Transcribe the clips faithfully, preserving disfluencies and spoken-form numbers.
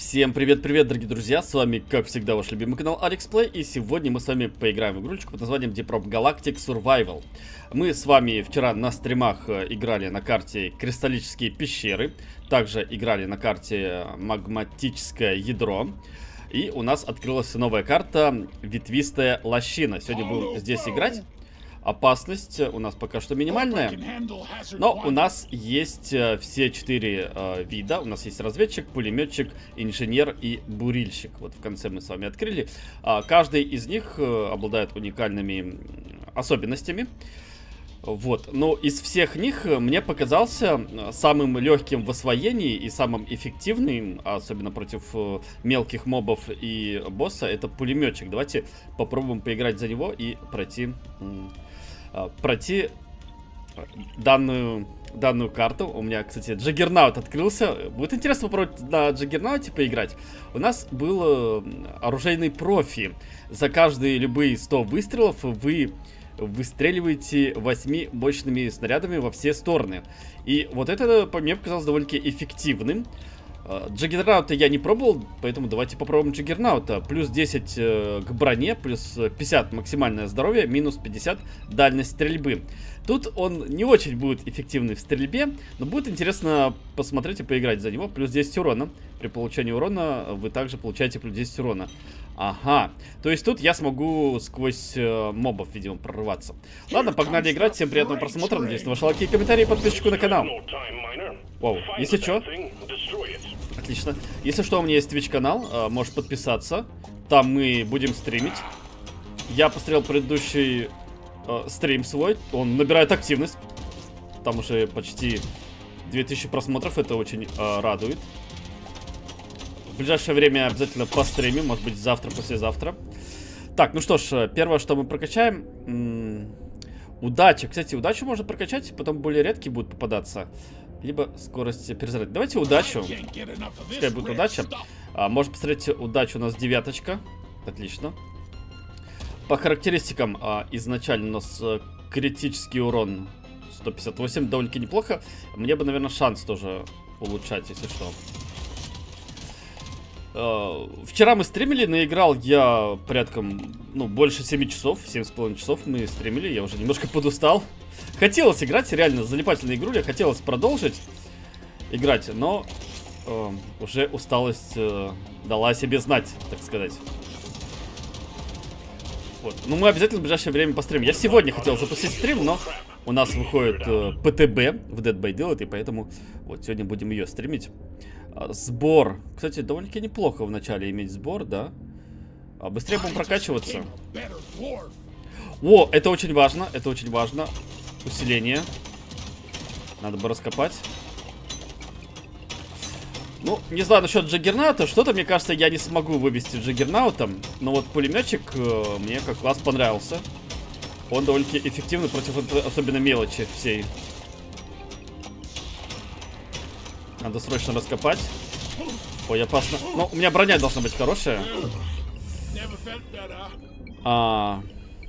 Всем привет-привет, дорогие друзья, с вами, как всегда, ваш любимый канал Алексплей, и сегодня мы с вами поиграем в игрульчик под названием Deep Rock Galactic Survival. Мы с вами вчера на стримах играли на карте Кристаллические пещеры, также играли на карте Магматическое ядро, и у нас открылась новая карта Ветвистая лощина. Сегодня будем здесь играть. Опасность у нас пока что минимальная, но у нас есть все четыре э, вида. У нас есть разведчик, пулеметчик, инженер и бурильщик. Вот в конце мы с вами открыли. А, каждый из них э, обладает уникальными особенностями. Вот, но из всех них мне показался самым легким в освоении и самым эффективным, особенно против э, мелких мобов и босса, это пулеметчик. Давайте попробуем поиграть за него и пройти... пройти данную, данную карту. У меня, кстати, Джаггернаут открылся. Будет интересно попробовать на Джаггернауте поиграть. У нас был оружейный профи. За каждые любые сто выстрелов вы выстреливаете восьми мощными снарядами во все стороны. И вот это, по мне, показалось довольно-таки эффективным. Джаггернаута я не пробовал, поэтому давайте попробуем Джаггернаута. Плюс десять э, к броне, плюс пятьдесят максимальное здоровье, минус пятьдесят дальность стрельбы. Тут он не очень будет эффективный в стрельбе, но будет интересно посмотреть и поиграть за него. Плюс десять урона. При получении урона вы также получаете плюс десять урона. Ага, то есть тут я смогу сквозь э, мобов, видимо, прорываться. Ладно, погнали играть. Всем приятного просмотра. Надеюсь на ваши лайки и комментарии, подписчику на канал. Вау, если что... Отлично. Если что, у меня есть Twitch канал, э, можешь подписаться. Там мы будем стримить. Я посмотрел предыдущий э, стрим свой. Он набирает активность. Там уже почти две тысячи просмотров. Это очень э, радует. В ближайшее время обязательно постримим. Может быть, завтра, послезавтра. Так, ну что ж, первое, что мы прокачаем. М-м, удача. Кстати, удачу можно прокачать, потом более редкие будут попадаться. Либо скорость перезарядки. Давайте удачу. Пускай будет удача. А, можно посмотреть, удача у нас девяточка. Отлично. По характеристикам а, изначально у нас а, критический урон сто пятьдесят восемь. Довольно-таки неплохо. Мне бы, наверное, шанс тоже улучшать, если что. А, вчера мы стримили, наиграл я порядком, ну, больше семи часов. семь с половиной часов мы стримили. Я уже немножко подустал. Хотелось играть, реально, залипательная игруля. Хотелось продолжить играть, но э, уже усталость э, дала о себе знать, так сказать. Вот. Ну, мы обязательно в ближайшее время постримим. Я сегодня хотел запустить стрим, но у нас выходит э, пэ тэ бэ в Dead by Daylight, и поэтому вот сегодня будем ее стримить. А, сбор. Кстати, довольно-таки неплохо вначале иметь сбор, да? А быстрее будем прокачиваться. О, это очень важно, это очень важно. Усиление. Надо бы раскопать. Ну, не знаю насчет Джаггернаута. Что-то, мне кажется, я не смогу вывести Джаггернаутом. Но вот пулеметчик э, мне как класс понравился. Он довольно-таки эффективный против особенно мелочи всей. Надо срочно раскопать. Ой, опасно. Ну, у меня броня должна быть хорошая. А...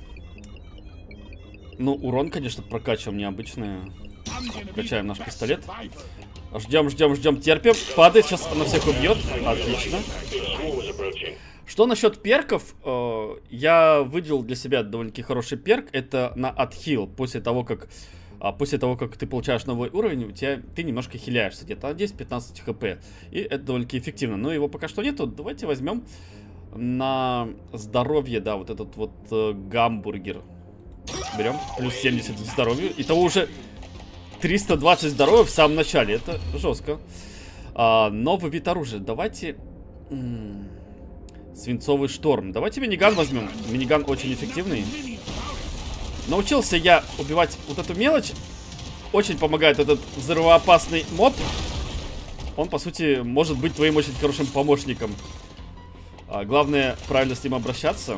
Ну, урон, конечно, прокачиваем необычный. Качаем наш пистолет. Ждем, ждем, ждем, терпим. Падает, сейчас она всех убьет. Отлично. Что насчет перков? Я выделил для себя довольно-таки хороший перк. Это на отхил. После того, как После того, как ты получаешь новый уровень, у тебя ты немножко хиляешься. Где-то на десять-пятнадцать хп. И это довольно-таки эффективно. Но его пока что нету. Давайте возьмем на здоровье, да, вот этот вот э, гамбургер. Берем. Плюс семьдесят к здоровью. Итого уже триста двадцать здоровья в самом начале. Это жестко. А, новый вид оружия. Давайте... М-м, свинцовый шторм. Давайте миниган возьмем. Миниган очень эффективный. Научился я убивать вот эту мелочь. Очень помогает этот взрывоопасный моб. Он, по сути, может быть твоим очень хорошим помощником. А, главное, правильно с ним обращаться.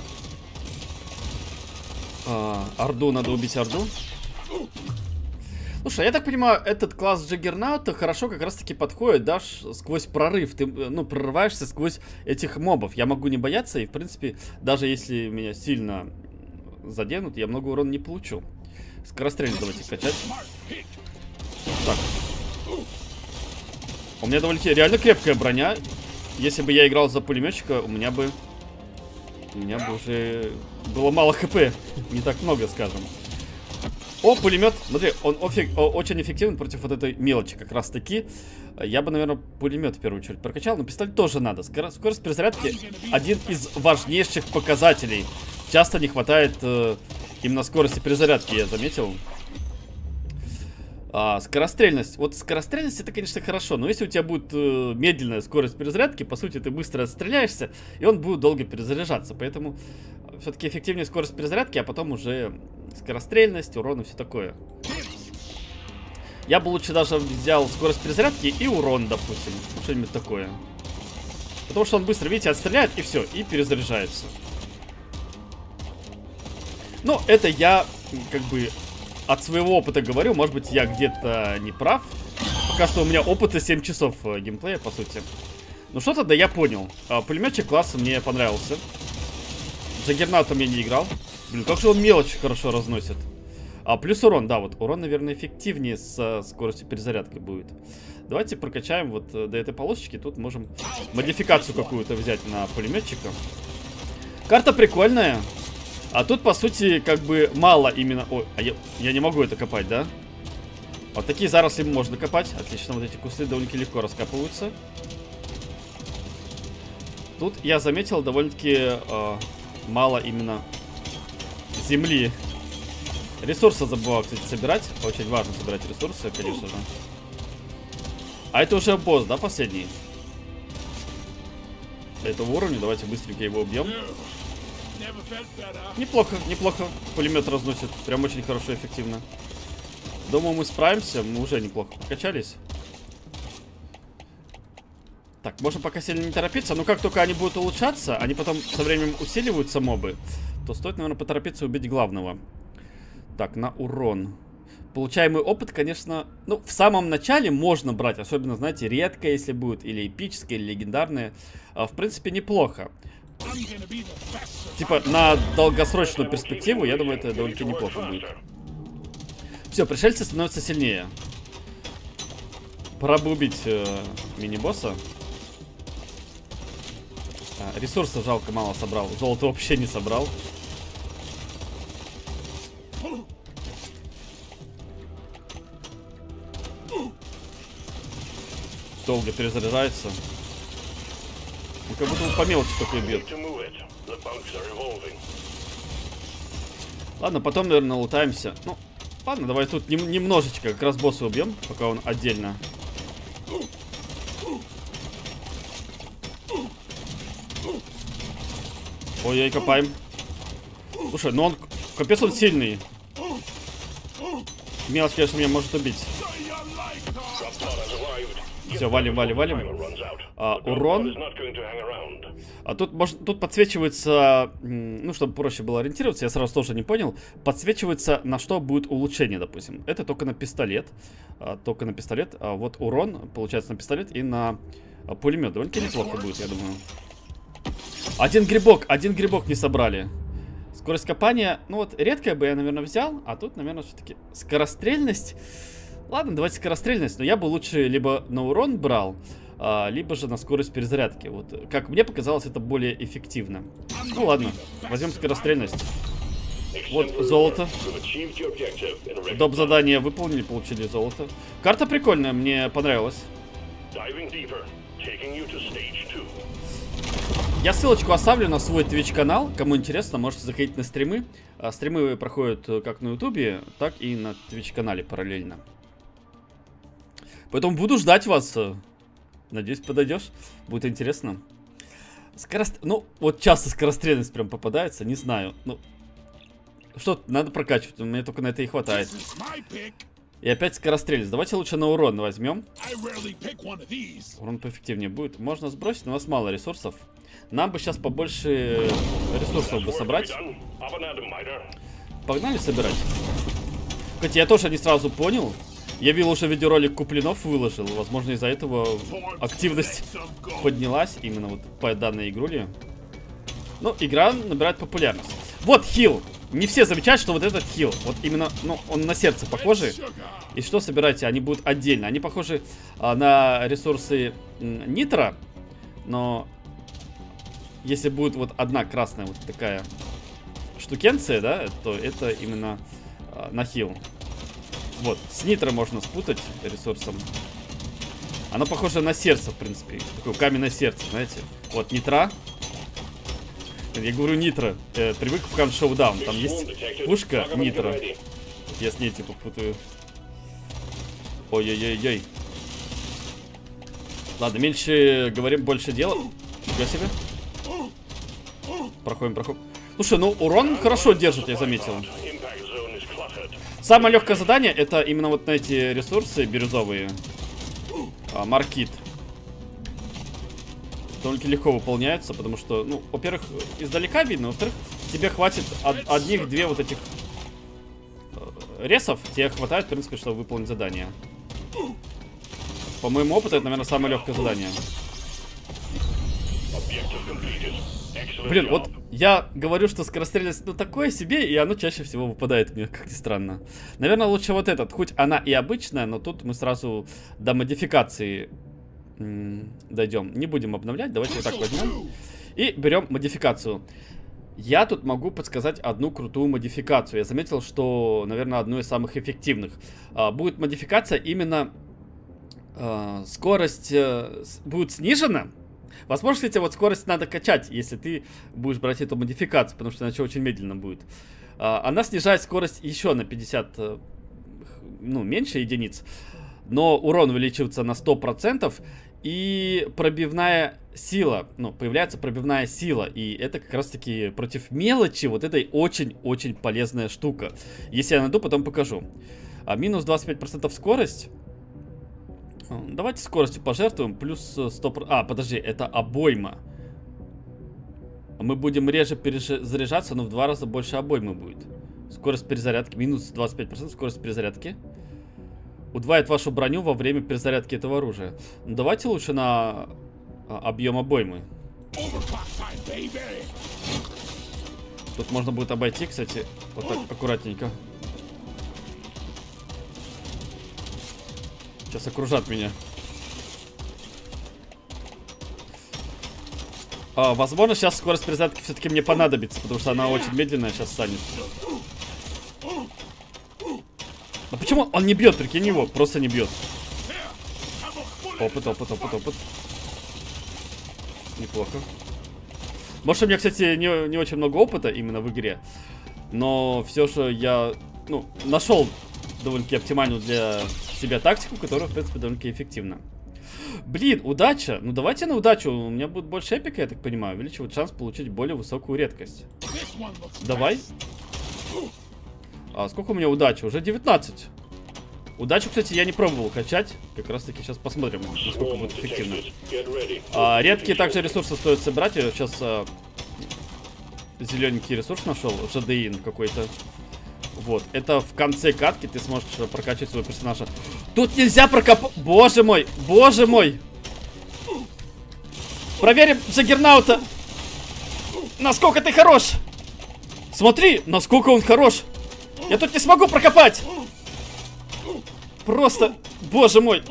А, Орду, надо убить Орду. Слушай, я так понимаю, этот класс Джаггернаута хорошо как раз-таки подходит, да, сквозь прорыв. Ты, ну, прорываешься сквозь этих мобов. Я могу не бояться, и, в принципе, даже если меня сильно заденут, я много урона не получу. Скорострельно давайте качать. Так. У меня довольно реально крепкая броня. если бы я играл за пулеметчика, у меня бы... У меня бы уже было мало хп. Не так много, скажем. О, пулемет. Смотри, он офиг, о, очень эффективен против вот этой мелочи. Как раз таки. Я бы, наверное, пулемет в первую очередь прокачал. Но пистолет тоже надо. Скор скорость перезарядки один из важнейших показателей. Часто не хватает э, именно скорости перезарядки, я заметил. А, скорострельность. Вот скорострельность это, конечно, хорошо. Но если у тебя будет э, медленная скорость перезарядки, по сути, ты быстро отстреляешься, и он будет долго перезаряжаться. Поэтому все-таки эффективнее скорость перезарядки, а потом уже скорострельность, урон и все такое. Я бы лучше даже взял скорость перезарядки и урон, допустим. Что-нибудь такое. Потому что он быстро, видите, отстреляет, и все, и перезаряжается. Но это я, как бы... От своего опыта говорю, может быть, я где-то не прав. Пока что у меня опыта семь часов геймплея, по сути. Ну что тогда я понял. А, пулеметчик класс мне понравился. Джаггернаутом я не играл. Блин, как же он мелочь хорошо разносит. А плюс урон, да, вот урон, наверное, эффективнее с скоростью перезарядки будет. Давайте прокачаем вот до этой полосочки. Тут можем модификацию какую-то взять на пулеметчика. Карта прикольная. А тут, по сути, как бы мало именно... Ой, а я, я не могу это копать, да? Вот такие заросли можно копать. Отлично, вот эти кусты довольно-таки легко раскапываются. Тут я заметил довольно-таки э, мало именно земли. Ресурсы забывал, кстати, собирать. Очень важно собирать ресурсы, конечно же. А это уже босс, да, последний? До этого уровня. Давайте быстренько его убьем. Неплохо, неплохо. Пулемет разносит. Прям очень хорошо, эффективно. Думаю, мы справимся. Мы уже неплохо покачались. Так, можно пока сильно не торопиться. Но как только они будут улучшаться, они потом со временем усиливаются, мобы, то стоит, наверное, поторопиться и убить главного. Так, на урон. Получаемый опыт, конечно, ну, в самом начале можно брать. Особенно, знаете, редко, если будет. Или эпическое, или легендарное. В принципе, неплохо. Типа, на долгосрочную перспективу, я думаю, это довольно-таки неплохо будет. Все, пришельцы становятся сильнее. Пора бы убить э, мини-босса. А, ресурсов жалко мало собрал. Золото вообще не собрал. Долго перезаряжается. Ну, как будто он по мелочи такой бьет. Ладно, потом, наверное, лутаемся. Ну, ладно, давай тут нем немножечко как раз босса убьем, пока он отдельно. Ой-ой, копаем. Слушай, ну он, капец, он сильный. Мелочь, конечно, меня может убить. Все, валим, валим, валим. А, урон. А тут, может, тут подсвечивается, ну, чтобы проще было ориентироваться, я сразу тоже не понял. Подсвечивается, на что будет улучшение, допустим. Это только на пистолет. А, только на пистолет. А вот урон, получается, на пистолет и на а, пулемет. Довольно-таки неплохо будет, я думаю. Один грибок, один грибок не собрали. Скорость копания, ну вот, редкая бы я, наверное, взял. А тут, наверное, все-таки скорострельность. Ладно, давайте скорострельность, но я бы лучше либо на урон брал, а, либо же на скорость перезарядки. Вот, как мне показалось, это более эффективно. Ну ладно, возьмем скорострельность. Вот золото. Доп. Задание выполнили, получили золото. Карта прикольная, мне понравилась. Я ссылочку оставлю на свой Twitch канал. Кому интересно, можете заходить на стримы. А, стримы проходят как на ютубе, так и на Twitch канале параллельно. Поэтому буду ждать вас. Надеюсь, подойдешь. Будет интересно. Скорост... Ну, вот часто скорострельность прям попадается. Не знаю. Ну, что, надо прокачивать. У меня только на это и хватает. И опять скорострельность. Давайте лучше на урон возьмем. Урон поэффективнее будет. Можно сбросить, но у нас мало ресурсов. Нам бы сейчас побольше ресурсов бы собрать. Погнали собирать. Кстати, я тоже не сразу понял. Я видел, уже видеоролик Куплинов выложил. Возможно, из-за этого активность поднялась именно вот по данной игруле. Ну, игра набирает популярность. Вот хил. Не все замечают, что вот этот хил, вот именно, ну, он на сердце похожий. И что собираете? Они будут отдельно. Они похожи а, на ресурсы нитро. Но если будет вот одна красная вот такая штукенция, да, то это именно а, на хил. Вот, с нитро можно спутать ресурсом. Оно похоже на сердце, в принципе. Такое каменное сердце, знаете. Вот, нитра. Я говорю нитро. Э, привык в Gun Showdown. Там есть пушка нитро. Я с ней типа путаю. Ой-ой-ой-ой. Ладно, меньше говорим, больше дела. Нифига себе. Проходим, проходим. Слушай, ну урон хорошо держит, я заметил. Самое легкое задание это именно вот на эти ресурсы бирюзовые. А, маркит. Довольно легко выполняется, потому что, ну, во-первых, издалека видно, во-вторых, тебе хватит од одних-две вот этих э, ресов, тебе хватает, в принципе, чтобы выполнить задание. По моему опыту, это, наверное, самое легкое задание. Блин, вот я говорю, что скорострельность, ну, такое себе, и оно чаще всего выпадает мне, как ни странно. Наверное, лучше вот этот, хоть она и обычная, но тут мы сразу до модификации дойдем. Не будем обновлять, давайте вот так возьмем. И берем модификацию. Я тут могу подсказать одну крутую модификацию. Я заметил, что, наверное, одну из самых эффективных. А, будет модификация именно... А, скорость а, с, будет снижена. Возможно, кстати, вот скорость надо качать, если ты будешь брать эту модификацию, потому что иначе очень медленно будет. А, она снижает скорость еще на пятьдесят, ну, меньше единиц. Но урон увеличивается на сто процентов. И пробивная сила, ну, появляется пробивная сила. И это как раз таки против мелочи вот этой очень-очень полезная штука. Если я найду, потом покажу. А, минус двадцать пять процентов скорость. Давайте скоростью пожертвуем. Плюс сто процентов. А, подожди, это обойма. Мы будем реже перезаряжаться, но в два раза больше обоймы будет. Скорость перезарядки. Минус двадцать пять процентов скорость перезарядки. Удваивает вашу броню во время перезарядки этого оружия. Ну, давайте лучше на а, объем обоймы. Тут можно будет обойти, кстати, вот так аккуратненько. Сейчас окружат меня. А, возможно, сейчас скорость перезарядки все-таки мне понадобится, потому что она очень медленная сейчас станет. А почему он не бьет, прикинь его, просто не бьет. Опыт, опыт, опыт, опыт. Неплохо. Может, у меня, кстати, не, не очень много опыта именно в игре. Но все же я, ну, нашел довольно-таки оптимальную для себя тактику, которая, в принципе, довольно-таки эффективна. Блин, удача. Ну, давайте на удачу. У меня будет больше эпика, я так понимаю. Увеличивает шанс получить более высокую редкость. Давай. А сколько у меня удачи? Уже девятнадцать. Удачу, кстати, я не пробовал качать. Как раз таки сейчас посмотрим, насколько будет эффективно. А, редкие также ресурсы стоит собирать. Я сейчас а, зелененький ресурс нашел. Жадеин какой-то. Вот. Это в конце катки ты сможешь прокачать своего персонажа. Тут нельзя прокопать. Боже мой! Боже мой! Проверим Джаггернаута. Насколько ты хорош! Смотри, насколько он хорош! Я тут не смогу прокопать! Просто, боже мой!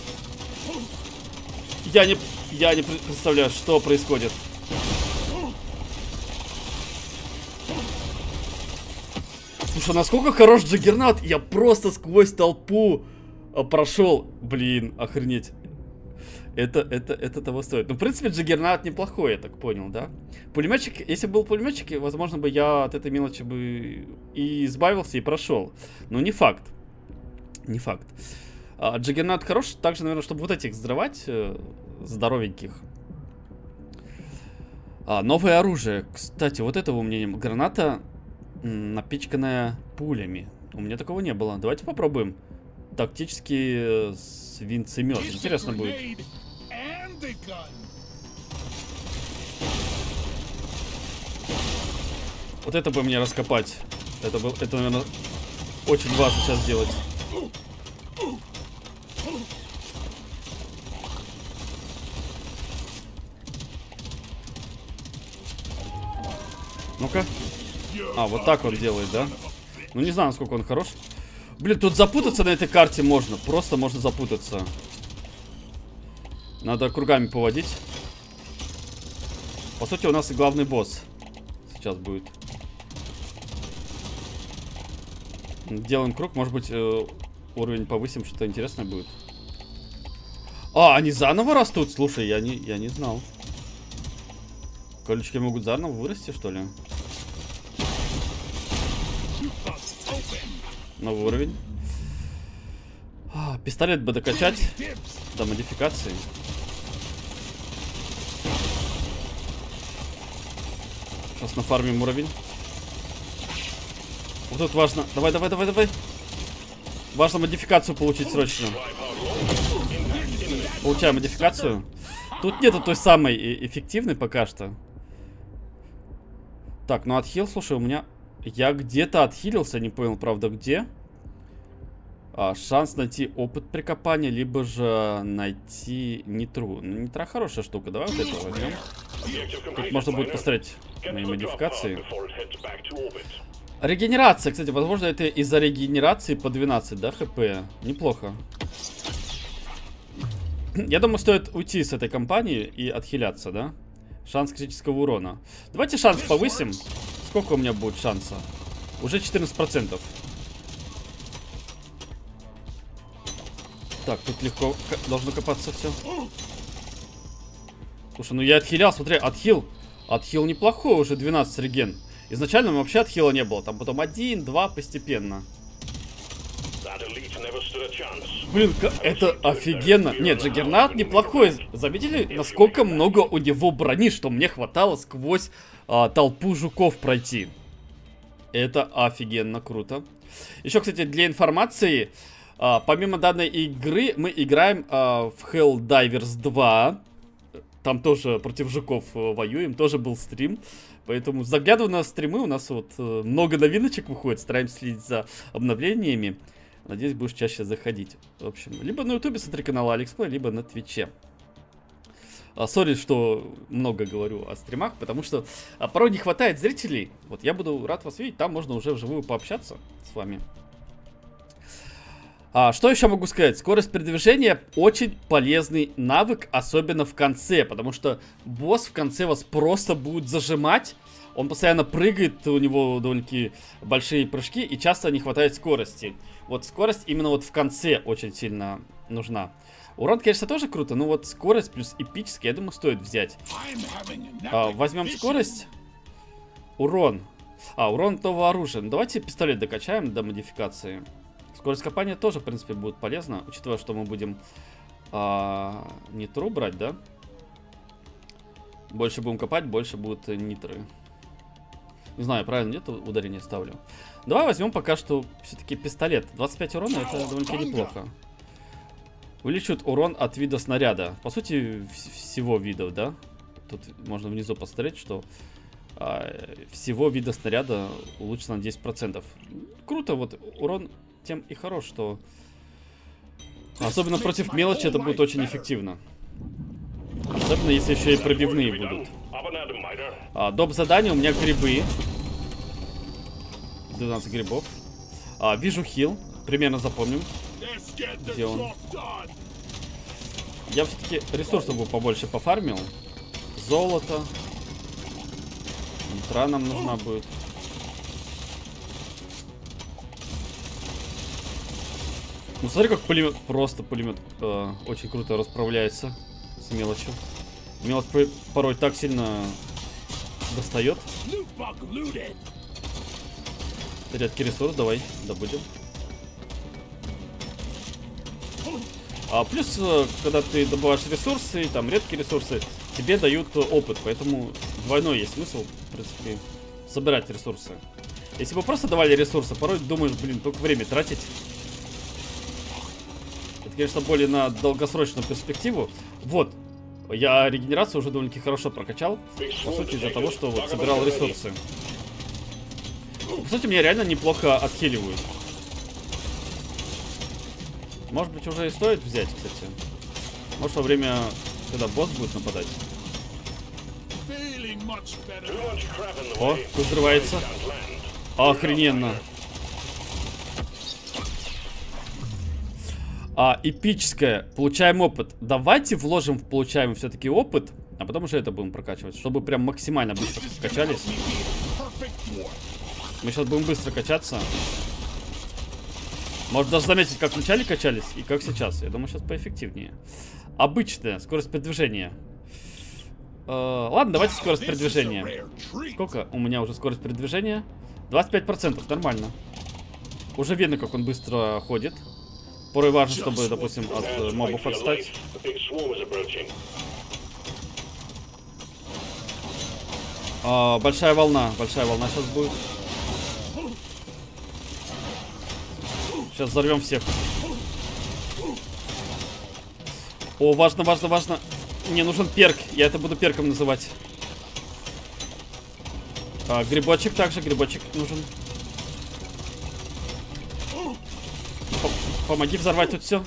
Я не, я не представляю, что происходит. Слушай, насколько хорош Джаггернаут! Я просто сквозь толпу прошел. Блин, охренеть. Это, это, это того стоит. Ну, в принципе, Джаггернаут неплохой, я так понял, да? Пулеметчик, если бы был пулеметчик, возможно бы я от этой мелочи бы и избавился, и прошел. Но не факт. Не факт. А, Джаггернаут хорош, также, наверное, чтобы вот этих взрывать, э, здоровеньких. А, новое оружие. Кстати, вот этого у меня не... Граната, напичканная пулями. У меня такого не было. Давайте попробуем. Тактический э, свинцемет. Интересно будет. Вот это бы мне раскопать. Это, был, это, наверное, очень важно сейчас сделать. Ну-ка. А, вот так он делает, да? Ну, не знаю, насколько он хорош. Блин, тут запутаться на этой карте можно. Просто можно запутаться. Надо кругами поводить. По сути, у нас и главный босс сейчас будет. Делаем круг, может быть, э, уровень повысим, что-то интересное будет. А, они заново растут? Слушай, я не, я не знал. Колючки могут заново вырасти, что ли? Новый уровень. А, пистолет бы докачать до модификации. Сейчас нафармим уровень. Вот тут важно. Давай, давай, давай, давай. Важно модификацию получить срочно. Получаем модификацию. Тут нету той самой эффективной пока что. Так, ну отхил, слушай, у меня... Я где-то отхилился, не понял, правда, где. А, шанс найти опыт при копании, либо же найти нитру. Нитра хорошая штука, давай вот это возьмем. Тут можно будет посмотреть мои модификации. Регенерация, кстати, возможно, это из-за регенерации по двенадцать, да, хп? Неплохо. Я думаю, стоит уйти с этой компании и отхиляться, да? Шанс критического урона. Давайте шанс повысим. Сколько у меня будет шанса? Уже четырнадцать процентов. Так, тут легко должно копаться все. Слушай, ну я отхилял, смотри, отхил. Отхил неплохой, уже двенадцать реген. Изначально вообще отхила не было. Там потом один, два постепенно. Блин, это офигенно. Нет, Джаггернаут неплохой. Заметили, насколько много у него брони, что мне хватало сквозь а, толпу жуков пройти. Это офигенно круто. Еще, кстати, для информации, а, помимо данной игры, мы играем а, в Helldivers два. Там тоже против жуков а, воюем, тоже был стрим. Поэтому заглядываю на стримы, у нас вот а, много новиночек выходит, стараемся следить за обновлениями. Надеюсь, будешь чаще заходить. В общем, либо на ютубе смотри канал Алексплей, либо на твиче. Сори, что много говорю о стримах, потому что а, порой не хватает зрителей. Вот я буду рад вас видеть, там можно уже вживую пообщаться с вами. А, что еще могу сказать? Скорость передвижения очень полезный навык, особенно в конце, потому что босс в конце вас просто будет зажимать. Он постоянно прыгает, у него довольно-таки большие прыжки, и часто не хватает скорости. Вот скорость именно вот в конце очень сильно нужна. Урон, конечно, тоже круто, но вот скорость плюс эпический, я думаю, стоит взять. А, возьмем скорость. Урон. А, урон нового оружия. Ну, давайте пистолет докачаем до модификации. Скорость копания тоже, в принципе, будет полезно, учитывая, что мы будем а, нитру брать, да? Больше будем копать, больше будут нитры. Не знаю, правильно, нет, ударение ставлю. Давай возьмем пока что все-таки пистолет. двадцать пять урона, это довольно-таки неплохо. Увеличивает урон от вида снаряда. По сути, всего видов, да? Тут можно внизу посмотреть, что а, всего вида снаряда улучшено на десять процентов. Круто, вот урон тем и хорош, что... Особенно против мелочи это будет очень эффективно. Особенно если еще и пробивные будут. А, доп. Задание у меня грибы. двенадцать грибов. А, вижу хил. Примерно запомним. Где он? Я все-таки ресурсов бы побольше пофармил. Золото. Нитра нам нужна будет. Ну смотри, как пулемет. Просто пулемет э, очень круто расправляется с мелочью. Мелочь порой так сильно достает. Редкий ресурс, давай добудем. А плюс, когда ты добываешь ресурсы, там редкие ресурсы, тебе дают опыт, поэтому двойной есть смысл, в принципе, собирать ресурсы. Если бы просто давали ресурсы, порой думаешь, блин, только время тратить. Это, конечно, более на долгосрочную перспективу. Вот. Я регенерацию уже довольно-таки хорошо прокачал. По сути, из-за того, что вот собирал ресурсы. По сути, меня реально неплохо отхиливают. Может быть, уже и стоит взять, кстати. Может, во время, когда босс будет нападать. О, тут взрывается. Охрененно. А, эпическое. Получаем опыт. Давайте вложим в получаемый все-таки опыт. А потом уже это будем прокачивать, чтобы прям максимально быстро качались. Мы сейчас будем быстро качаться. Можно даже заметить, как вначале качались и как сейчас. Я думаю, сейчас поэффективнее. Обычная скорость передвижения. Э, ладно, давайте скорость передвижения. Сколько у меня уже скорость передвижения? двадцать пять процентов, нормально. Уже видно, как он быстро ходит. Порой важно, чтобы, допустим, от э, мобов отстать. А, большая волна, большая волна сейчас будет. Сейчас взорвем всех. О, важно, важно, важно. Мне нужен перк, я это буду перком называть. А, грибочек также, грибочек нужен. Помоги взорвать тут все.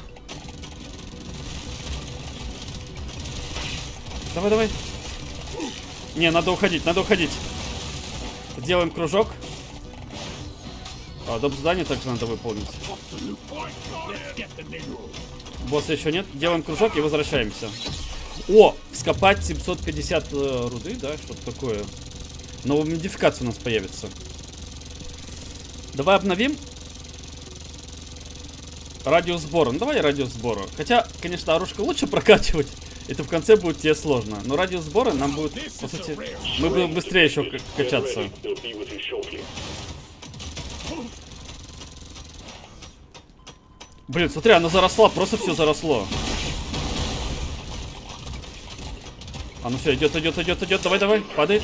Давай, давай. Не, надо уходить, надо уходить. Сделаем кружок. А, доп. Задание также надо выполнить. Босса еще нет. Делаем кружок и возвращаемся. О, вскопать семьсот пятьдесят э, руды, да, что-то такое. Новая модификация у нас появится. Давай обновим. Радиус сбора. Ну давай радиус сбора. Хотя, конечно, оружие лучше прокачивать. Это в конце будет тебе сложно. Но радиус сбора нам будет, по сути, мы будем быстрее еще качаться. Блин, смотри, она заросла, просто все заросло. А ну все, идет, идет, идет, идет. Давай, давай, падает.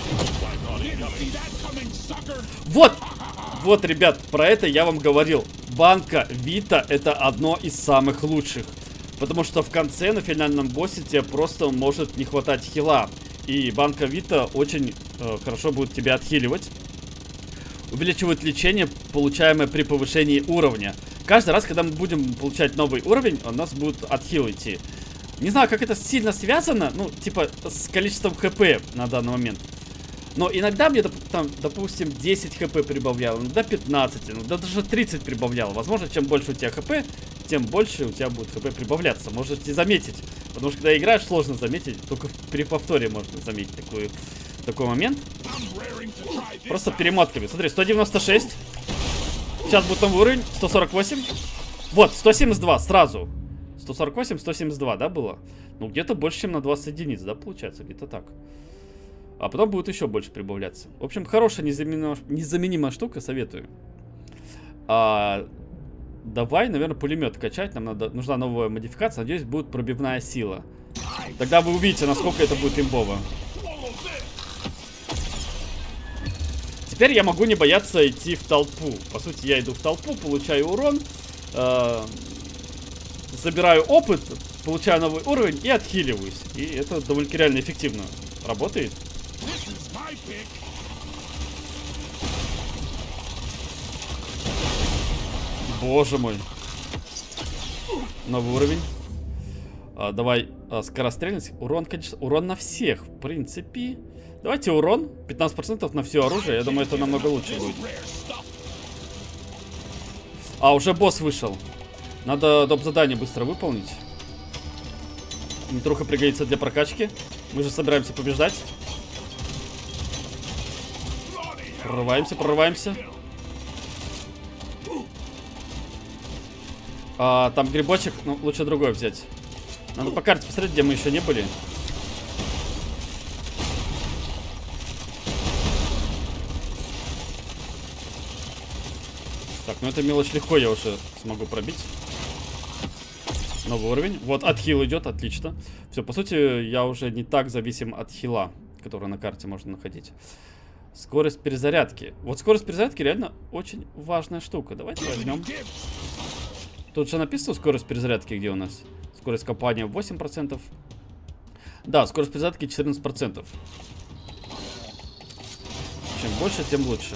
Вот! Вот, ребят, про это я вам говорил. Банка Вита это одно из самых лучших. Потому что в конце на финальном боссе тебе просто может не хватать хила. И банка Вита очень э, хорошо будет тебя отхиливать. Увеличивает лечение, получаемое при повышении уровня. Каждый раз, когда мы будем получать новый уровень, у нас будет отхил идти. Не знаю, как это сильно связано, ну, типа, с количеством хп на данный момент. Но иногда мне, там, допустим, десять хп прибавляло, иногда пятнадцать, иногда даже тридцать прибавляло. Возможно, чем больше у тебя хп, тем больше у тебя будет хп прибавляться. Можете заметить. Потому что когда играешь, сложно заметить. Только при повторе можно заметить такой, такой момент. Просто перемотками. Смотри, сто девяносто шесть. Сейчас будет новый уровень. сто сорок восемь. Вот, сто семьдесят два сразу. сто сорок восемь, сто семьдесят два, да, было? Ну, где-то больше, чем на двадцать единиц, да, получается? Где-то так. А потом будет еще больше прибавляться. В общем, хорошая незаменимая, незаменимая штука, советую. А, давай, наверное, пулемет качать. Нам надо, нужна новая модификация. Надеюсь, будет пробивная сила. Тогда вы увидите, насколько это будет имбово. Теперь я могу не бояться идти в толпу. По сути, я иду в толпу, получаю урон, э, забираю опыт, получаю новый уровень и отхиливаюсь. И это довольно реально эффективно работает. Боже мой. Новый уровень. А, давай а, скорострельность. Урон, конечно, урон на всех, в принципе. Давайте урон. пятнадцать процентов на все оружие. Я думаю, это намного лучше будет. А, уже босс вышел. Надо доп. Задание быстро выполнить. Митруха пригодится для прокачки. Мы же собираемся побеждать. Прорываемся, прорываемся. А, там грибочек, ну, лучше другой взять. Надо по карте посмотреть, где мы еще не были. Так, ну эта мелочь легко я уже смогу пробить. Новый уровень. Вот, отхил идет, отлично. Все, по сути, я уже не так зависим от хила, который на карте можно находить. Скорость перезарядки. Вот скорость перезарядки реально очень важная штука. Давайте возьмем. Тут же написано скорость перезарядки, где у нас. Скорость копания восемь процентов. Да, скорость перезарядки четырнадцать процентов. Чем больше, тем лучше.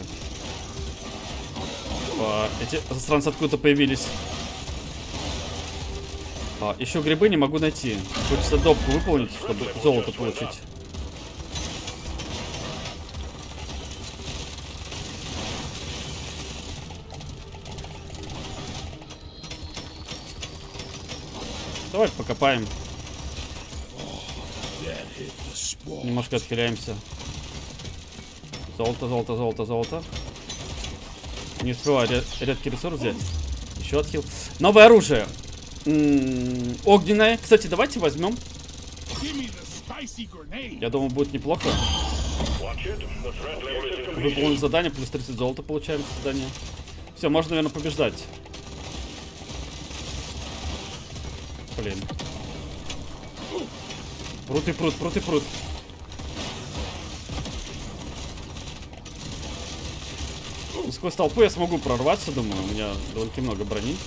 А, эти засранцы откуда-то появились. А, еще грибы не могу найти. Хочется допку выполнить, чтобы золото получить. Немножко отхиляемся. Золото, золото, золото, золото. Не успеваю ряд, редкий ресурс взять. Еще отхил. Новое оружие. М-м, огненное. Кстати, давайте возьмем. Я думаю, будет неплохо. Выполнить задание, плюс тридцать золота получаем задание. Все, можно, наверное, побеждать. Блин. Прут и прут, прут и прут. Сквозь толпу я смогу прорваться, думаю. У меня довольно-таки много брони.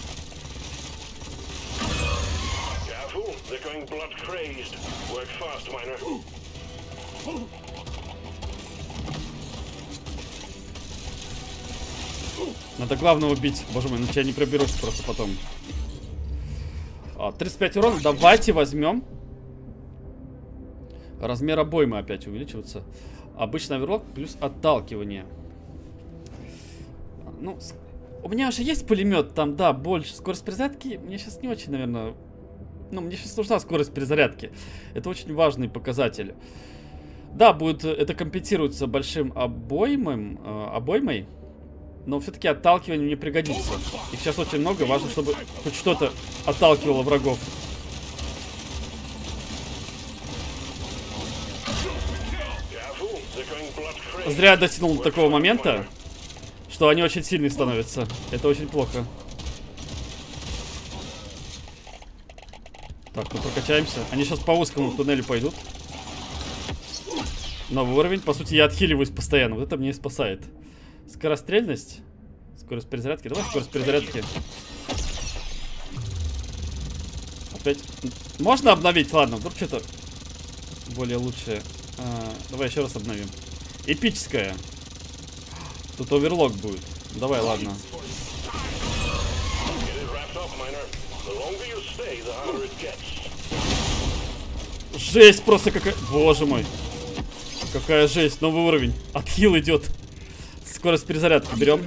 Надо главного убить. Боже мой, на тебя не проберусь просто потом. А, тридцать пять урона. Давайте возьмем. Размер обоймы опять увеличивается. Обычный оверлок плюс отталкивание. Ну, у меня уже есть пулемет, там, да, больше. Скорость перезарядки мне сейчас не очень, наверное... Ну, мне сейчас нужна скорость перезарядки. Это очень важный показатель. Да, будет, это компенсируется большим обоймом, э, обоймой. Но все-таки отталкивание мне пригодится. Их сейчас очень много, важно, чтобы хоть что-то отталкивало врагов. Зря я дотянул до такого момента, что они очень сильные становятся. Это очень плохо. Так, мы прокачаемся. Они сейчас по узкому туннелю пойдут. Новый уровень. По сути, я отхиливаюсь постоянно. Вот это мне и спасает. Скорострельность. Скорость перезарядки. Давай скорость перезарядки. Опять. Можно обновить? Ладно, вдруг что-то более лучшее. А, давай еще раз обновим. Эпическая. Тут оверлок будет. Давай, ладно. Жесть просто какая... Боже мой. Какая жесть. Новый уровень. Отхил идет. Скорость перезарядки берем.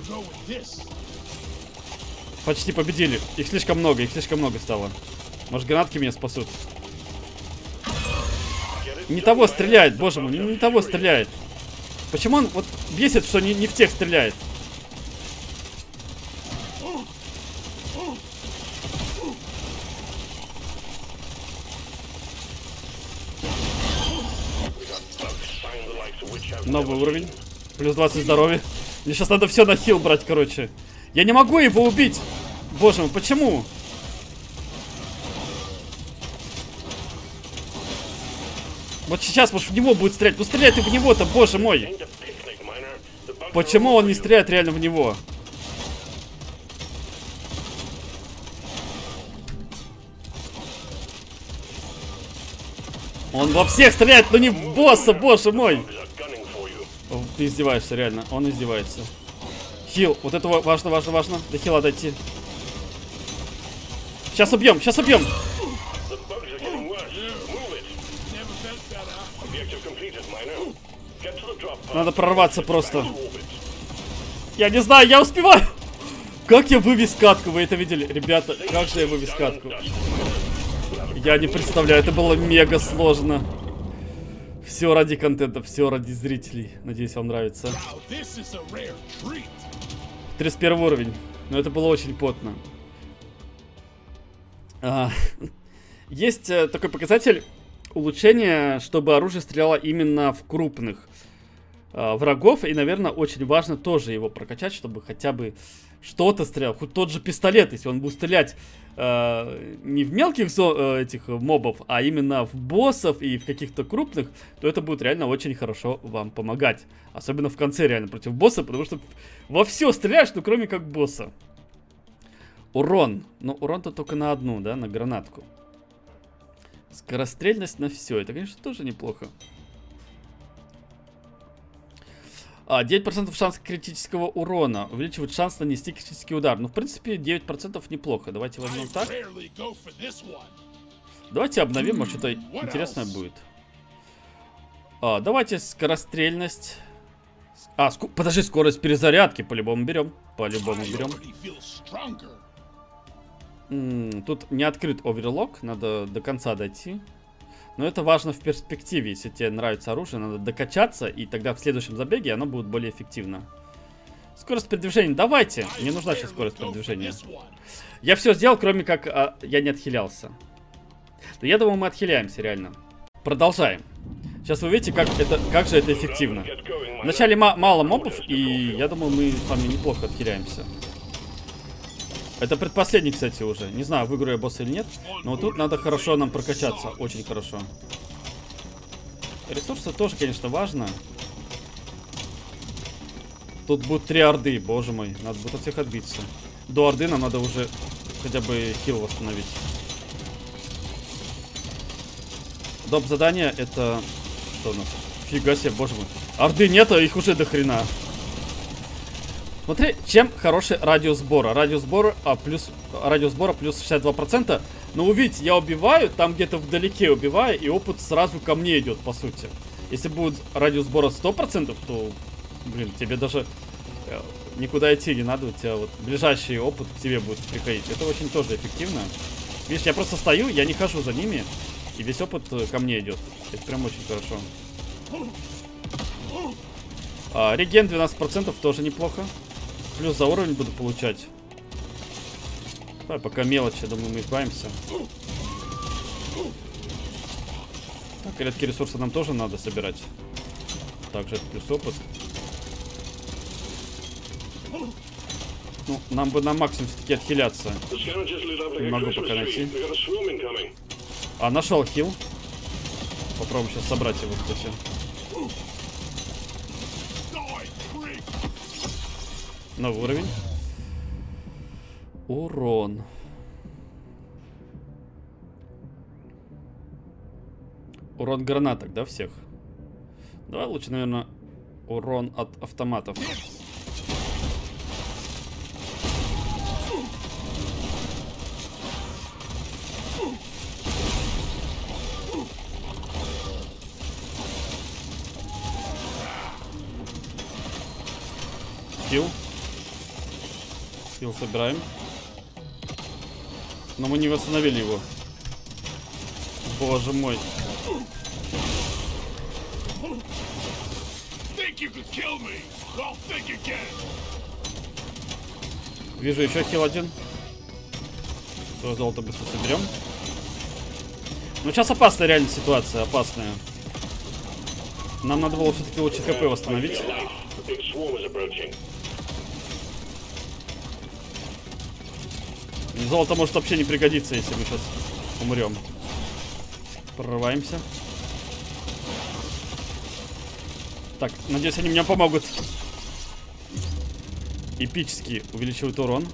Почти победили. Их слишком много. Их слишком много стало. Может, гранатки меня спасут. Не того стреляет. Боже мой. Не, не того стреляет. Почему он вот бесит, что не, не в тех стреляет? Новый уровень. Плюс двадцать здоровья. Мне сейчас надо все на хил брать, короче. Я не могу его убить. Боже мой, почему? Вот сейчас, может, в него будет стрелять. Ну стреляй ты в него-то, боже мой. Почему он не стреляет реально в него? Он во всех стреляет, но не в босса, боже мой. Ты издеваешься, реально. Он издевается. Хил. Вот это важно, важно, важно. До хила дойти. Сейчас убьем, сейчас убьем. Надо прорваться просто. Я не знаю, я успеваю. Как я вывез катку, вы это видели? Ребята, как же я вывез катку? Я не представляю, это было мега сложно. Все ради контента, все ради зрителей. Надеюсь, вам нравится. тридцать первый уровень. Но это было очень потно. А, есть э, такой показатель улучшения, чтобы оружие стреляло именно в крупных э, врагов. И, наверное, очень важно тоже его прокачать, чтобы хотя бы что-то стреляло. Хоть тот же пистолет, если он будет стрелять э, не в мелких э, этих мобов, а именно в боссов и в каких-то крупных, то это будет реально очень хорошо вам помогать. Особенно в конце реально против босса, потому что во все стреляешь, ну кроме как босса. Урон. Но урон-то только на одну, да, на гранатку. Скорострельность на все. Это, конечно, тоже неплохо. А, девять процентов шанс критического урона. Увеличивает шанс нанести критический удар. Ну, в принципе, девять процентов неплохо. Давайте возьмем так. Давайте обновим, может, что-то интересное будет. А, давайте скорострельность. А, ск... подожди, скорость перезарядки по-любому берем. По-любому берем. М-м, тут не открыт оверлок. Надо до конца дойти. Но это важно в перспективе. Если тебе нравится оружие, надо докачаться, и тогда в следующем забеге оно будет более эффективно. Скорость передвижения. Давайте. Мне нужна сейчас скорость передвижения. Я все сделал, кроме как а, я не отхилялся. Но я думаю, мы отхиляемся, реально. Продолжаем. Сейчас вы видите, как, это, как же это эффективно. Вначале мало мобов, и я думаю, мы с вами неплохо отхиляемся. Это предпоследний, кстати, уже. Не знаю, выиграю я босса или нет. Но вот тут надо хорошо нам прокачаться. Очень хорошо. Ресурсы тоже, конечно, важно. Тут будут три орды, боже мой. Надо будет от всех отбиться. До орды нам надо уже хотя бы хил восстановить. Доп задание это... Что у нас? Фига себе, боже мой. Орды нет, а их уже до хрена. Смотри, чем хороший радиус сбора. Радиус сбора, а, плюс, радиус сбора плюс шестьдесят два процента. Но увидите, я убиваю, там где-то вдалеке убиваю, и опыт сразу ко мне идет, по сути. Если будет радиус сбора сто процентов, то, блин, тебе даже э, никуда идти не надо. У тебя вот ближайший опыт к тебе будет приходить. Это очень тоже эффективно. Видишь, я просто стою, я не хожу за ними, и весь опыт ко мне идет. Это прям очень хорошо. А, реген двенадцать процентов тоже неплохо. Плюс за уровень буду получать. Давай, пока мелочь, я думаю, мы избавимся. Так, редкие ресурсы нам тоже надо собирать. Также это плюс опыт. Ну, нам бы на максимум все-таки отхиляться. Не могу пока найти. А, нашел хил. Попробуем сейчас собрать его, кстати. Новый уровень. Урон. Урон гранаток, да, всех? Давай лучше, наверное, урон от автоматов. Хил. Хил собираем. Но мы не восстановили его. Боже мой. Вижу еще хил один. Все, золото быстро соберем. Ну сейчас опасная реально ситуация, опасная. Нам надо было все-таки лучше хп восстановить. Золото может вообще не пригодиться, если мы сейчас умрем. Прорываемся. Так, надеюсь, они мне помогут. Эпически увеличивают урон.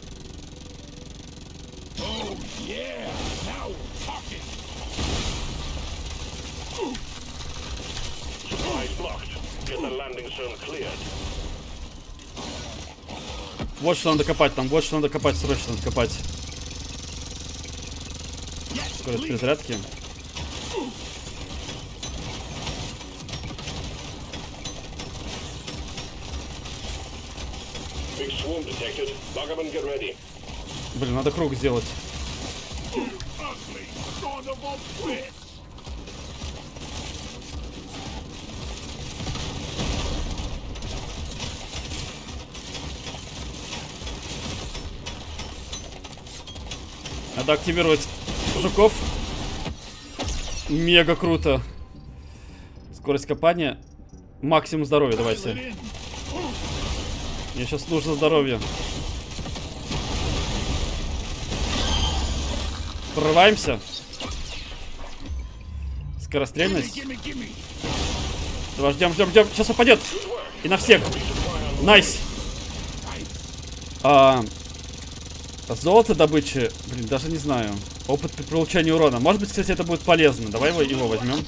Вот что надо копать там, вот что надо копать, срочно надо копать. Скорость перезарядки. Блин, надо круг сделать. Надо активировать жуков. Мега круто. Скорость копания. Максимум здоровья, давайте. Мне сейчас нужно здоровье. Прорываемся. Скорострельность. Давай, ждем, ждем, ждем. Сейчас упадет. И на всех. Найс. А... Золото добычи, блин, даже не знаю. Опыт при получении урона. Может быть, кстати, это будет полезно. Давай его, его возьмем.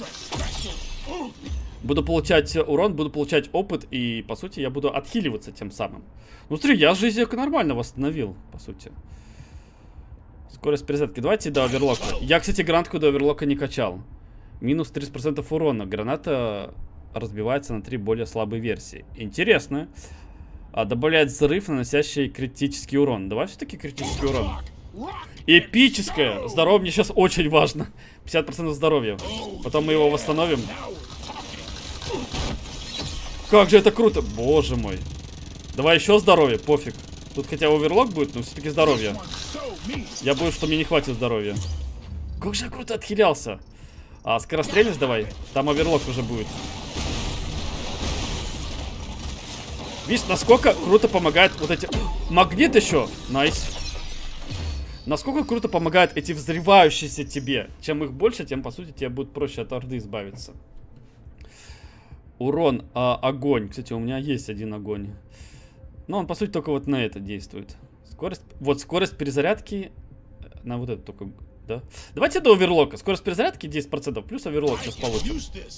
Буду получать урон, буду получать опыт, и, по сути, я буду отхиливаться тем самым. Ну, смотри, я жизнь нормально восстановил, по сути. Скорость перезарядки. Давайте до оверлока. Я, кстати, гранатку до оверлока не качал. Минус тридцать процентов урона. Граната разбивается на три более слабые версии. Интересно. А, добавляет взрыв, наносящий критический урон. Давай все-таки критический урон. Эпическое. Здоровье мне сейчас очень важно. пятьдесят процентов здоровья. Потом мы его восстановим. Как же это круто. Боже мой. Давай еще здоровье, пофиг. Тут хотя оверлок будет, но все-таки здоровье. Я боюсь, что мне не хватит здоровья. Как же я круто отхилялся. А, скорострельность давай. Там оверлок уже будет. Видишь, насколько круто помогает вот эти... Магнит еще. Найс. Насколько круто помогают эти взрывающиеся тебе. Чем их больше, тем, по сути, тебе будет проще от орды избавиться. Урон, а, огонь. Кстати, у меня есть один огонь. Но он, по сути, только вот на это действует. Скорость... Вот скорость перезарядки... На вот это только... Да? Давайте до оверлока. Скорость перезарядки десять процентов. Плюс оверлок сейчас получим.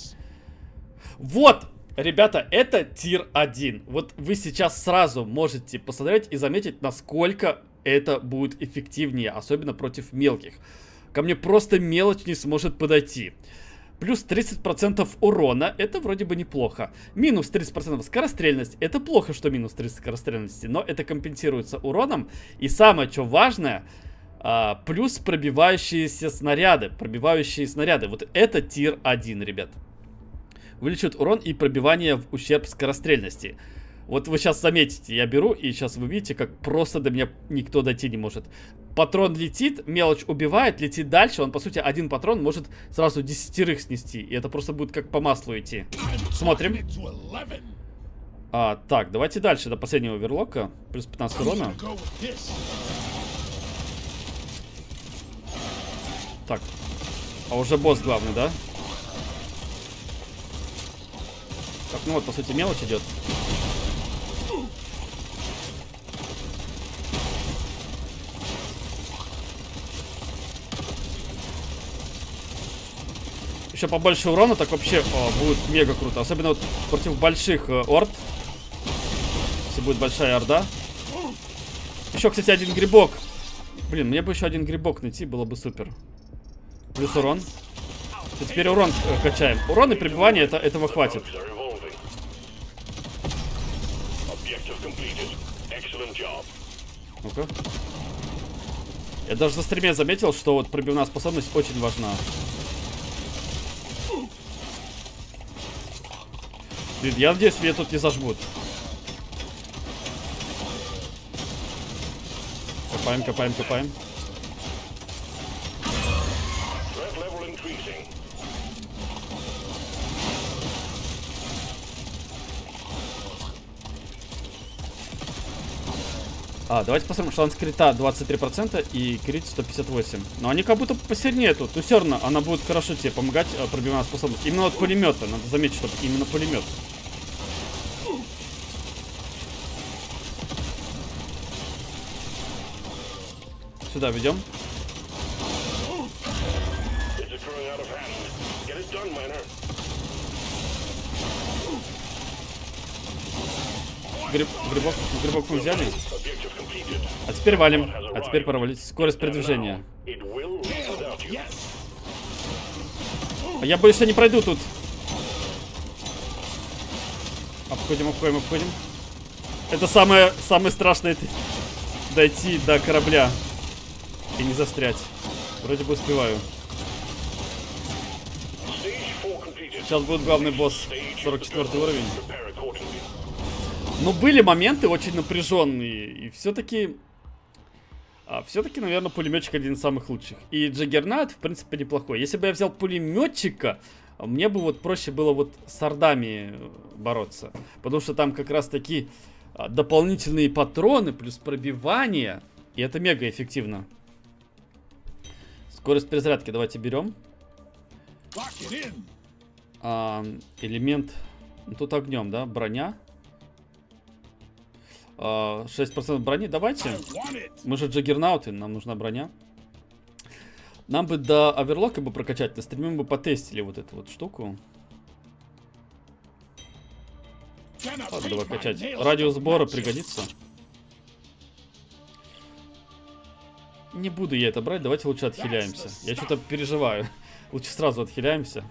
Вот! Ребята, это тир один. Вот вы сейчас сразу можете посмотреть и заметить, насколько это будет эффективнее. Особенно против мелких. Ко мне просто мелочь не сможет подойти. Плюс тридцать процентов урона, это вроде бы неплохо. Минус тридцать процентов скорострельность, это плохо, что минус тридцать скорострельности, но это компенсируется уроном. И самое, что важное, а, плюс пробивающиеся снаряды, пробивающие снаряды. Вот это тир один, ребят. Увеличивает урон и пробивание в ущерб скорострельности. Вот вы сейчас заметите, я беру, и сейчас вы видите, как просто до меня никто дойти не может. Патрон летит, мелочь убивает, летит дальше. Он, по сути, один патрон может сразу десятерых снести. И это просто будет как по маслу идти. Смотрим. А, так, давайте дальше, до последнего оверлока. Плюс пятнадцать урона. Так, а уже босс главный, да? Так, ну вот, по сути, мелочь идет. Еще побольше урона, так вообще о, будет мега круто. Особенно вот против больших э, орд. Если будет большая орда. Еще, кстати, один грибок. Блин, мне бы еще один грибок найти, было бы супер. Плюс урон. И теперь урон э, качаем. Урон и прибивание, это, этого хватит. Ну-ка. Я даже за стриме заметил, что вот пробивная способность очень важна. Блин, я надеюсь, меня тут не зажмут. Копаем, копаем, копаем. А, давайте посмотрим, шанс крита двадцать три процента и крит сто пятьдесят восемь. Но они как будто посильнее тут. Но все равно она будет хорошо тебе помогать, пробивная способность. Именно от пулемета. Надо заметить, что именно пулемет. Сюда ведем. Гриб, грибок, грибок мы взяли. А теперь валим. А теперь провалить. Скорость передвижения. А я боюсь, что не пройду тут. Обходим, обходим, обходим. Это самое, самое страшное. Дойти до корабля. И не застрять. Вроде бы успеваю. Сейчас будет главный босс. сорок четвёртый уровень. Но были моменты очень напряженные. И все-таки... А, все-таки, наверное, пулеметчик один из самых лучших. И Джаггернаут, в принципе, неплохой. Если бы я взял пулеметчика, мне бы вот проще было вот с ордами бороться. Потому что там как раз таки дополнительные патроны, плюс пробивание. И это мега эффективно. Скорость перезарядки давайте берем. А, элемент... Ну, тут огнем, да? Броня. А, шесть процентов брони. Давайте. Мы же джаггернауты, нам нужна броня. Нам бы до оверлока бы прокачать. На стриме мы бы потестили вот эту вот штуку. Ладно, давай качать. Радиус сбора пригодится. Не буду я это брать, давайте лучше отхиляемся. Я что-то переживаю. Лучше сразу отхиляемся.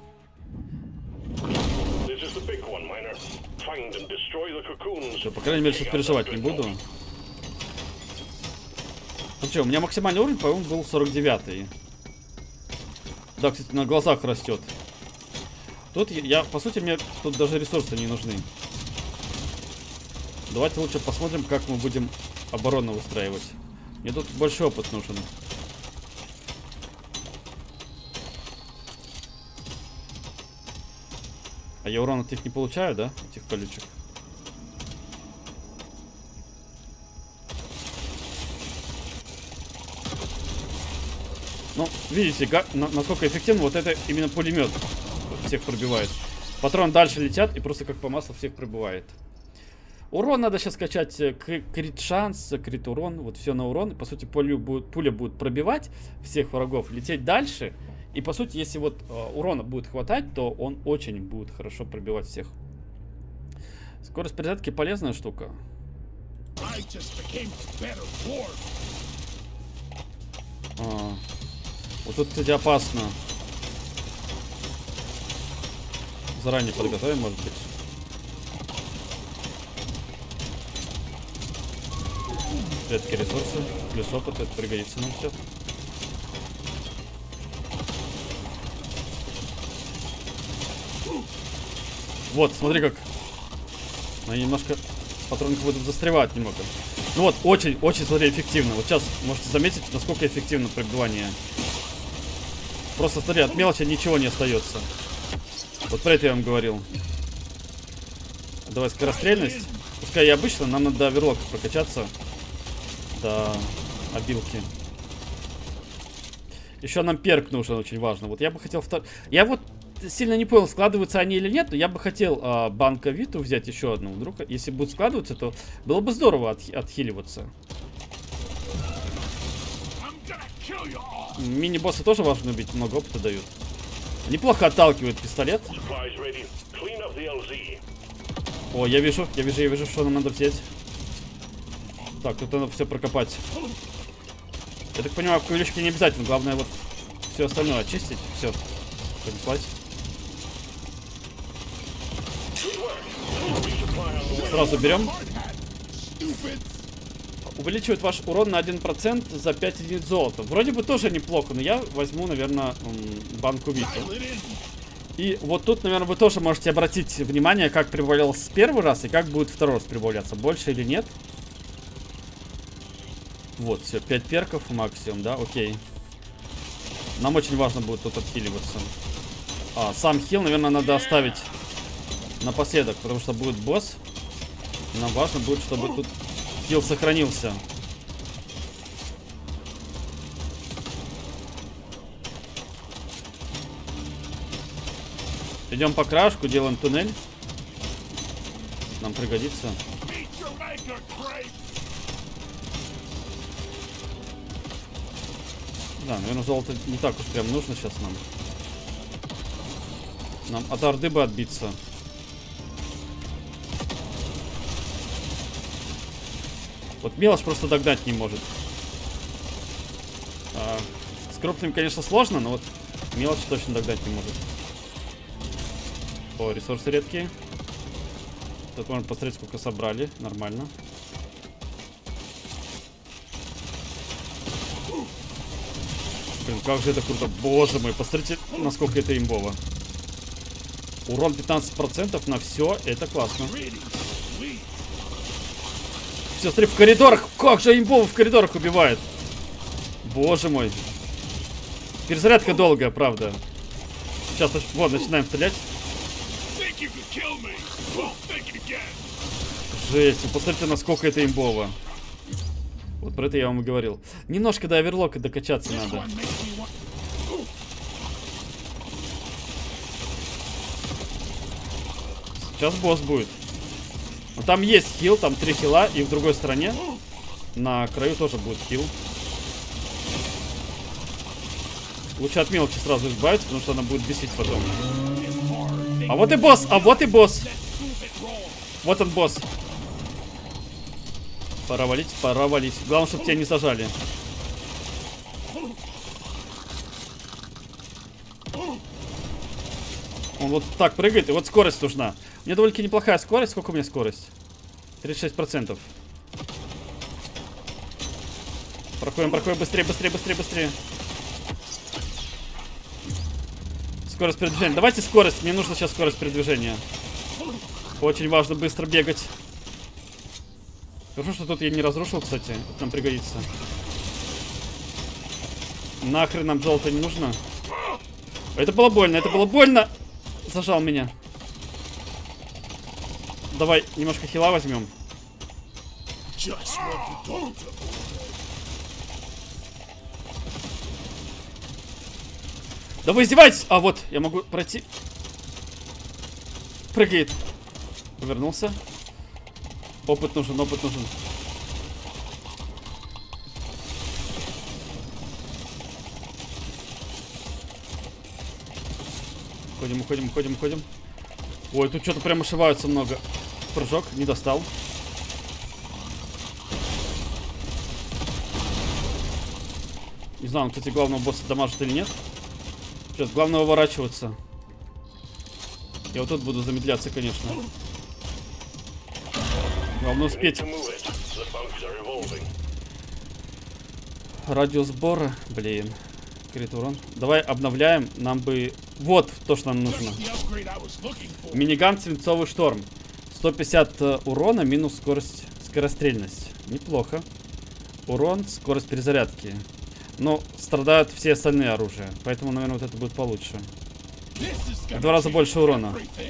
Все, по крайней мере, сейчас переживать не буду. Ну что, у меня максимальный уровень, по-моему, был сорок девятый. Да, кстати, на глазах растет. Тут я, по сути, мне тут даже ресурсы не нужны. Давайте лучше посмотрим, как мы будем оборону выстраивать. Мне тут большой опыт нужен. А я урон от них не получаю, да? Этих колючек. Ну, видите, как, на, насколько эффективно вот это именно пулемет всех пробивает. Патроны дальше летят и просто как по маслу всех пробивает. Урон надо сейчас качать, крит шанс, крит урон, вот все на урон. По сути, пулю будет, пуля будет пробивать всех врагов, лететь дальше. И по сути, если вот э, урона будет хватать, то он очень будет хорошо пробивать всех. Скорость перезарядки полезная штука. А, вот тут, кстати, опасно. Заранее подготовим, может быть. Редкие ресурсы, плюс опыт, это пригодится нам все. Вот, смотри как. Они немножко патроны как будто застревают немного. Ну вот, очень, очень, смотри, эффективно. Вот сейчас можете заметить, насколько эффективно пробивание. Просто, смотри, от мелочи ничего не остается. Вот про это я вам говорил. Давай скорострельность. Пускай и обычно, нам надо до оверлока прокачаться. До обилки. Еще нам перк нужен, очень важно. Вот я бы хотел втор... Я вот сильно не понял, складываются они или нет, но я бы хотел а, банка Виту взять еще одну. Вдруг, если будут складываться, то было бы здорово от, отхиливаться. Мини-боссы тоже важно убить, много опыта дают. Неплохо отталкивает пистолет. О, я вижу, я вижу, я вижу, что нам надо взять. Так, тут надо все прокопать. Я так понимаю, колючки не обязательно, главное вот все остальное очистить. Все, понеслась. Сразу берем. Увеличивает ваш урон на один процент за пять единиц золота. Вроде бы тоже неплохо, но я возьму, наверное, банку Виту. И вот тут, наверное, вы тоже можете обратить внимание, как прибавлялся первый раз и как будет второй раз прибавляться. Больше или нет. Вот, все, пять перков максимум, да, окей. Нам очень важно будет тут отхиливаться. А, сам хил, наверное, надо оставить напоследок, потому что будет босс. Нам важно будет, чтобы тут хил сохранился. Идем по крашку, делаем туннель. Нам пригодится. Да, наверное, золото не так уж прям нужно сейчас нам. Нам от орды бы отбиться. Вот мелочь просто догнать не может. А, с крупными, конечно, сложно, но вот мелочь точно догнать не может. О, ресурсы редкие. Тут можно посмотреть, сколько собрали. Нормально. Блин, как же это круто. Боже мой, посмотрите, насколько это имбово. Урон пятнадцать процентов на все. Это классно. Все, смотри, в коридорах. Как же имбово в коридорах убивает. Боже мой. Перезарядка долгая, правда. Сейчас, вот, начинаем стрелять. Жесть, вы посмотрите, насколько это имбово. Вот про это я вам и говорил. Немножко до оверлока докачаться надо. Сейчас босс будет. Но там есть хил, там три хила, и в другой стороне на краю тоже будет хил. Лучше от мелочи сразу избавиться, потому что она будет бесить потом. А вот и босс, а вот и босс. Вот он, босс. Пора валить, пора валить. Главное, чтобы тебя не зажали. Он вот так прыгает, и вот скорость нужна. Мне довольно-таки неплохая скорость. Сколько у меня скорость? тридцать шесть процентов. Проходим, проходим, быстрее, быстрее, быстрее, быстрее. Скорость передвижения. Давайте скорость. Мне нужна сейчас скорость передвижения. Очень важно быстро бегать. Хорошо, что тут я не разрушил, кстати. Это нам пригодится. Нахрен нам золото не нужно. Это было больно, это было больно. Зажал меня. Давай немножко хила возьмем. Да вы издеваетесь! А вот, я могу пройти. Прыгает. Повернулся. Опыт нужен, опыт нужен. Уходим, уходим, уходим, уходим. Ой, тут что-то прям ошиваются много. Прыжок, не достал. Не знаю, кстати, главного босса дамажит или нет. Сейчас, главное уворачиваться. Я вот тут буду замедляться, конечно. Главное успеть. Радиус сбора. Блин. Крит урон. Давай обновляем. Нам бы... Вот то, что нам нужно. Миниган Свинцовый шторм. сто пятьдесят урона, минус скорость, скорострельность. Неплохо. Урон, скорость перезарядки. Но страдают все остальные оружия. Поэтому, наверное, вот это будет получше. В два раза больше урона.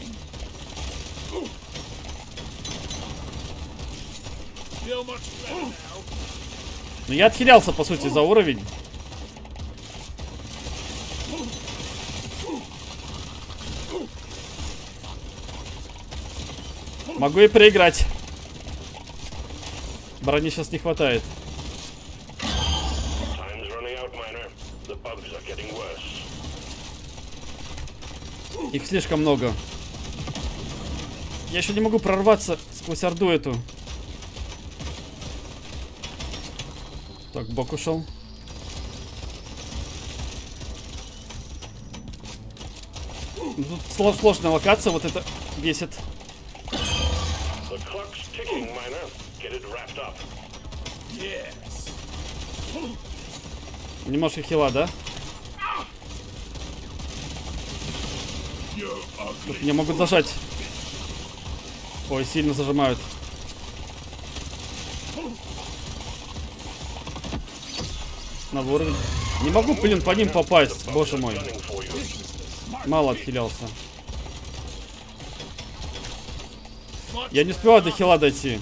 Ну, я отхилялся, по сути, за уровень. Могу и проиграть. Брони сейчас не хватает. Их слишком много. Я еще не могу прорваться сквозь орду эту. Так, бок ушел. Тут сложная локация, вот это бесит. Немножко хила, да? Тут меня могут зажать. Ой, сильно зажимают. На уровень. Не могу, блин, по ним попасть. Боже мой. Мало отхилялся. Я не успеваю до хила дойти.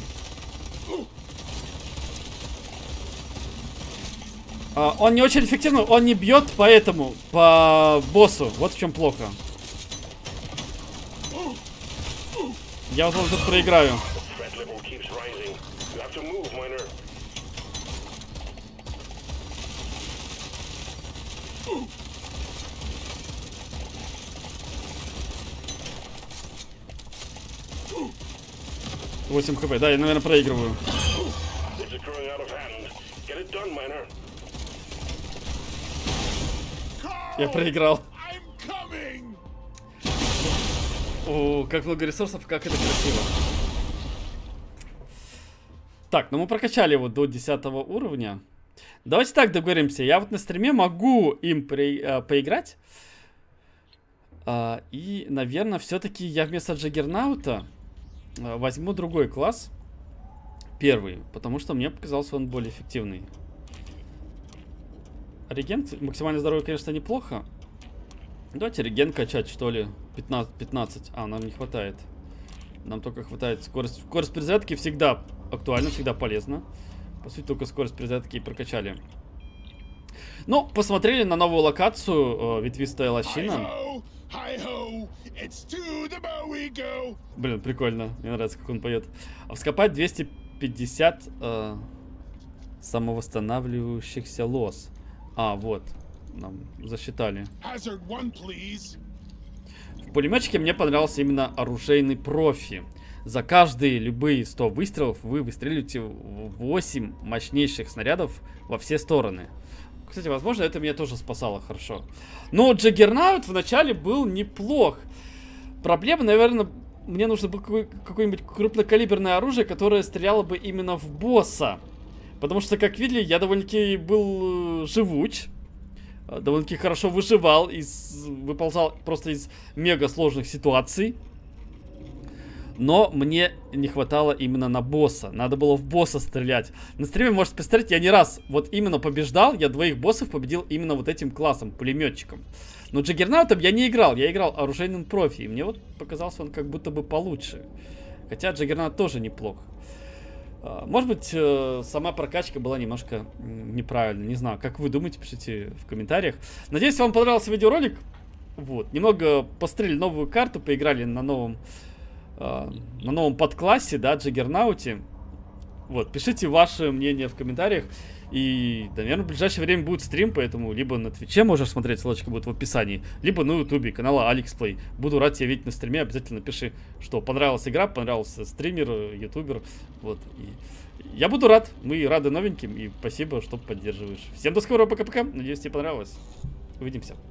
А, он не очень эффективный, он не бьет поэтому по боссу. Вот в чем плохо. Я, возможно, тут проиграю. восемь хп, да, я, наверное, проигрываю. Я проиграл. О, как много ресурсов, как это красиво. Так, ну мы прокачали его до десятого уровня. Давайте так договоримся. Я вот на стриме могу им при, э, поиграть. Э, и, наверное, все-таки я вместо Джаггернаута э, возьму другой класс. Первый. Потому что мне показался он более эффективный. Реген, максимальное здоровье, конечно, неплохо. Давайте реген качать, что ли. пятнадцать, пятнадцать. А, нам не хватает. Нам только хватает скорость. Скорость перезарядки всегда актуальна, всегда полезна. По сути, только скорость перезарядки и прокачали. Ну, посмотрели на новую локацию. Э, ветвистая лощина. Блин, прикольно. Мне нравится, как он поет. А вскопать двести пятьдесят э, самовосстанавливающихся лоз. А, вот. Нам засчитали. В пулеметчике мне понравился именно оружейный профи. За каждые любые сто выстрелов вы выстреливаете восемь мощнейших снарядов во все стороны. Кстати, возможно, это меня тоже спасало хорошо. Но Джаггернаут вначале был неплох. Проблема, наверное, мне нужно было какое-нибудь крупнокалиберное оружие, которое стреляло бы именно в босса. Потому что, как видели, я довольно-таки был живуч. Довольно-таки хорошо выживал. Из, выползал просто из мега сложных ситуаций. Но мне не хватало именно на босса. Надо было в босса стрелять. На стриме, можете посмотреть, я не раз вот именно побеждал. Я двоих боссов победил именно вот этим классом, пулеметчиком. Но Джаггернаутом я не играл. Я играл оружейным профи. И мне вот показался он как будто бы получше. Хотя Джаггернаут тоже неплох. Может быть, сама прокачка была немножко неправильной. Не знаю, как вы думаете, пишите в комментариях. Надеюсь, вам понравился видеоролик. Вот, немного пострелили новую карту, поиграли на новом на новом подклассе, да, Джаггернауте. Вот, пишите ваше мнение в комментариях. И, наверное, в ближайшее время будет стрим, поэтому либо на Твиче можешь смотреть, ссылочка будет в описании, либо на Ютубе, канала AlexPlay. Буду рад тебя видеть на стриме, обязательно пиши, что понравилась игра, понравился стример, ютубер. Вот, и я буду рад, мы рады новеньким, и спасибо, что поддерживаешь. Всем до скорого, пока-пока, надеюсь, тебе понравилось. Увидимся.